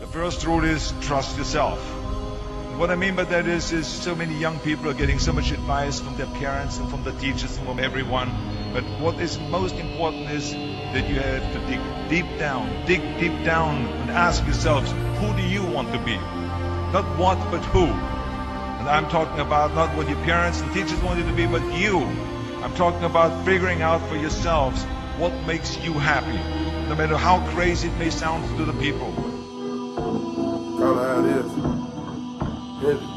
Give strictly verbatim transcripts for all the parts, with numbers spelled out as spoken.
The first rule is trust yourself. What I mean by that is, is so many young people are getting so much advice from their parents and from the teachers and from everyone. But what is most important is that you have to dig deep down, dig deep down and ask yourselves, who do you want to be? Not what, but who. And I'm talking about not what your parents and teachers want you to be, but you. I'm talking about figuring out for yourselves what makes you happy, no matter how crazy it may sound to the people. Call it how it is. Hit it.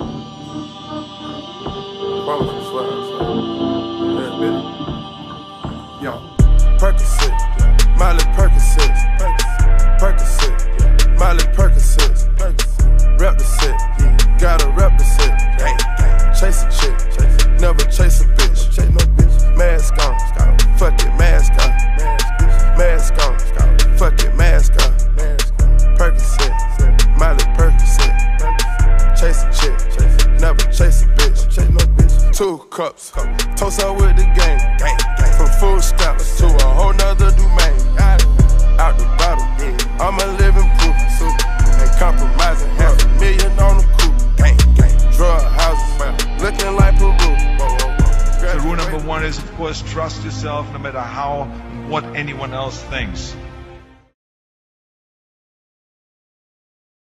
Promise you slide, so. Yeah, hit it. Yo. Percocet. Miley Percocet. Percocet. Miley Percocet. Rep the set. Gotta rep the set. Chase a chick. Never chase a bitch. Mask on. Fuck it, mask on. Mask on. Fuck it, mask on. Percocet. Miley Percocet. Chase a chick. Never chase a bitch. Two cups. Toast up with the game. From food stamps to a whole nother domain. Out the bottle. I'm a living proof. Ain't compromising. Half a million on the coupe. Drug houses. Looking like Peru. So rule number one is, of course, trust yourself no matter how and what anyone else thinks.